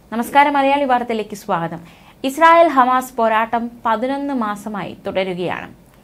നമസ്കാരം, മലയാളി വാർത്തയിലേക്ക് സ്വാഗതം. ഇസ്രായേൽ ഹമാസ് പോരാട്ടം 11 മാസമായി തുടരുകയാണ്.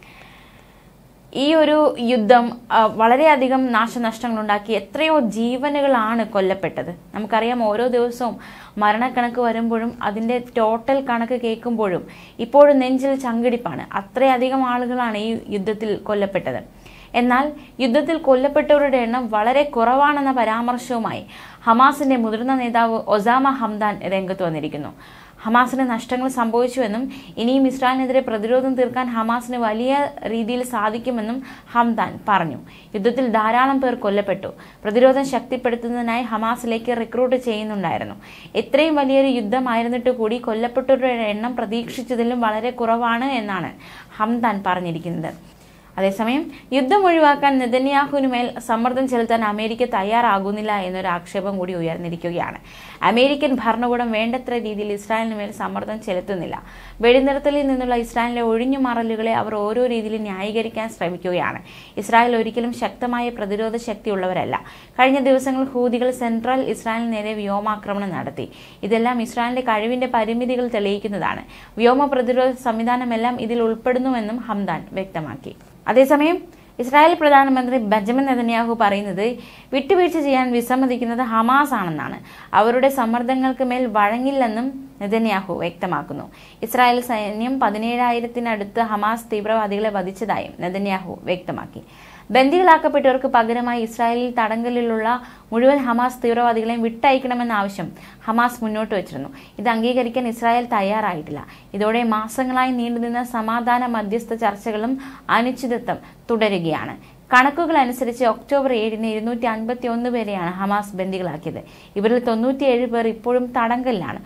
ഈ ഒരു യുദ്ധം വളരെയധികം നാശനഷ്ടങ്ങളുണ്ടാക്കി. എത്രയോ ജീവനുകളാണ് കൊല്ലപ്പെട്ടത്. നമുക്കറിയാം, ഓരോ ദിവസവും മരണക്കണക്ക് വരുമ്പോഴും അതിൻ്റെ ടോട്ടൽ കണക്ക് കേൾക്കുമ്പോഴും ഇപ്പോഴും നെഞ്ചിൽ ചങ്കിടിപ്പാണ്. അത്രയധികം ആളുകളാണ് ഈ യുദ്ധത്തിൽ കൊല്ലപ്പെട്ടത്. എന്നാൽ യുദ്ധത്തിൽ കൊല്ലപ്പെട്ടവരുടെ എണ്ണം വളരെ കുറവാണെന്ന പരാമർശവുമായി ഹമാസിന്റെ മുതിർന്ന നേതാവ് ഒസാമ ഹംദാൻ രംഗത്ത് വന്നിരിക്കുന്നു. ഹമാസിന് നഷ്ടങ്ങൾ സംഭവിച്ചുവെന്നും ഇനിയും ഇസ്രായേലിനെതിരെ പ്രതിരോധം തീർക്കാൻ ഹമാസിന് വലിയ രീതിയിൽ സാധിക്കുമെന്നും ഹംദാൻ പറഞ്ഞു. യുദ്ധത്തിൽ ധാരാളം പേർ കൊല്ലപ്പെട്ടു. പ്രതിരോധം ശക്തിപ്പെടുത്തുന്നതിനായി ഹമാസിലേക്ക് റിക്രൂട്ട് ചെയ്യുന്നുണ്ടായിരുന്നു. ഇത്രയും വലിയൊരു യുദ്ധമായിരുന്നിട്ട് കൂടി കൊല്ലപ്പെട്ടവരുടെ എണ്ണം പ്രതീക്ഷിച്ചതിലും വളരെ കുറവാണ് എന്നാണ് ഹംദാൻ പറഞ്ഞിരിക്കുന്നത്. അതേസമയം യുദ്ധം ഒഴിവാക്കാൻ നെതന്യാഹുവിനുമേൽ സമ്മർദ്ദം ചെലുത്താൻ അമേരിക്ക തയ്യാറാകുന്നില്ല എന്നൊരു ആക്ഷേപം കൂടി ഉയർന്നിരിക്കുകയാണ്. അമേരിക്കൻ ഭരണകൂടം വേണ്ടത്ര രീതിയിൽ ഇസ്രായേലിന് മേൽ സമ്മർദ്ദം ചെലുത്തുന്നില്ല. വെടിനിർത്തലിൽ നിന്നുള്ള ഇസ്രായേലിലെ ഒഴിഞ്ഞുമാറലുകളെ അവർ ഓരോ രീതിയിൽ ന്യായീകരിക്കാൻ ശ്രമിക്കുകയാണ്. ഇസ്രായേൽ ഒരിക്കലും ശക്തമായ പ്രതിരോധ ശക്തിയുള്ളവരല്ല. കഴിഞ്ഞ ദിവസങ്ങളിൽ ഹൂതികൾ സെൻട്രൽ ഇസ്രായേലിന് നേരെ വ്യോമാക്രമണം നടത്തി. ഇതെല്ലാം ഇസ്രായേലിന്റെ കഴിവിന്റെ പരിമിതികൾ തെളിയിക്കുന്നതാണ്. വ്യോമ പ്രതിരോധ സംവിധാനമെല്ലാം ഇതിൽ ഉൾപ്പെടുന്നുവെന്നും ഹംദാൻ വ്യക്തമാക്കി. അതേസമയം ഇസ്രായേൽ പ്രധാനമന്ത്രി ബെഞ്ചമിൻ നെതന്യാഹു പറയുന്നത് വിട്ടുവീഴ്ച ചെയ്യാൻ വിസമ്മതിക്കുന്നത് ഹമാസ് ആണെന്നാണ്. അവരുടെ സമ്മർദ്ദങ്ങൾക്ക് മേൽ വഴങ്ങില്ലെന്നും നെതന്യാഹു വ്യക്തമാക്കുന്നു. ഇസ്രായേൽ സൈന്യം 17,000-നടുത്ത് ഹമാസ് തീവ്രവാദികളെ വധിച്ചതായും നെതന്യാഹു വ്യക്തമാക്കി. ബന്ദികളാക്കപ്പെട്ടവർക്ക് പകരമായി ഇസ്രായേലിൽ തടങ്കലിലുള്ള മുഴുവൻ ഹമാസ് തീവ്രവാദികളെയും വിട്ടയക്കണമെന്ന ആവശ്യം ഹമാസ് മുന്നോട്ട് വച്ചിരുന്നു. ഇത് അംഗീകരിക്കാൻ ഇസ്രായേൽ തയ്യാറായിട്ടില്ല. ഇതോടെ മാസങ്ങളായി നീണ്ടുനിന്ന സമാധാന മധ്യസ്ഥ ചർച്ചകളും അനിശ്ചിതത്വം തുടരുകയാണ്. കണക്കുകൾ അനുസരിച്ച് ഒക്ടോബർ 7-ന് 251 പേരെയാണ് ഹമാസ് ബന്ദികളാക്കിയത്. ഇവരിൽ 97 പേർ ഇപ്പോഴും തടങ്കലിലാണ്.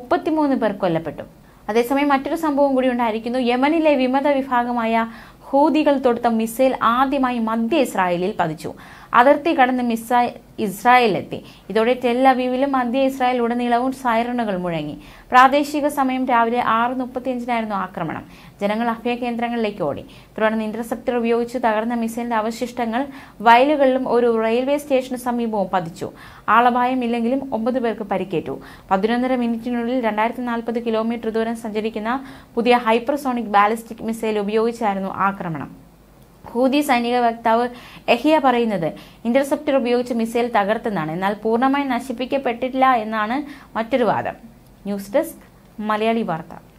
33 പേർ കൊല്ലപ്പെട്ടു. അതേസമയം മറ്റൊരു സംഭവം കൂടി ഉണ്ടായിരിക്കുന്നു. യമനിലെ വിമത വിഭാഗമായ ഹൂതികൾ തൊടുത്ത മിസൈൽ ആദ്യമായി മധ്യ ഇസ്രായേലിൽ പതിച്ചു. അതിർത്തി കടന്ന് മിസൈൽ ഇസ്രായേലിലെത്തി. ഇതോടെ ടെൽ അവീവിലും മധ്യ ഇസ്രായേൽ ഉടനീളവും സൈറണുകൾ മുഴങ്ങി. പ്രാദേശിക സമയം രാവിലെ 6:35-നായിരുന്നു ആക്രമണം. ജനങ്ങൾ അഭയ കേന്ദ്രങ്ങളിലേക്ക് ഓടി. തുടർന്ന് ഇന്റർസെപ്റ്റർ ഉപയോഗിച്ച് തകർന്ന മിസൈലിന്റെ അവശിഷ്ടങ്ങൾ വയലുകളിലും ഒരു റെയിൽവേ സ്റ്റേഷന് സമീപവും പതിച്ചു. ആളപായമില്ലെങ്കിലും 9 പേർക്ക് പരിക്കേറ്റു. 11.5 മിനിറ്റിനുള്ളിൽ 2040 കിലോമീറ്റർ ദൂരം സഞ്ചരിക്കുന്ന പുതിയ ഹൈപ്പർസോണിക് ബാലിസ്റ്റിക് മിസൈൽ ഉപയോഗിച്ചായിരുന്നു ആക്രമണം. ഹൂതി സൈനിക വക്താവ് എഹിയ പറയുന്നത് ഇന്റർസെപ്റ്റർ ഉപയോഗിച്ച് മിസൈൽ തകർത്തെന്നാണ്. എന്നാൽ പൂർണ്ണമായി നശിപ്പിക്കപ്പെട്ടിട്ടില്ല എന്നാണ് മറ്റൊരു വാദം. ന്യൂസ് ഡെസ്ക്, മലയാളി വാർത്ത.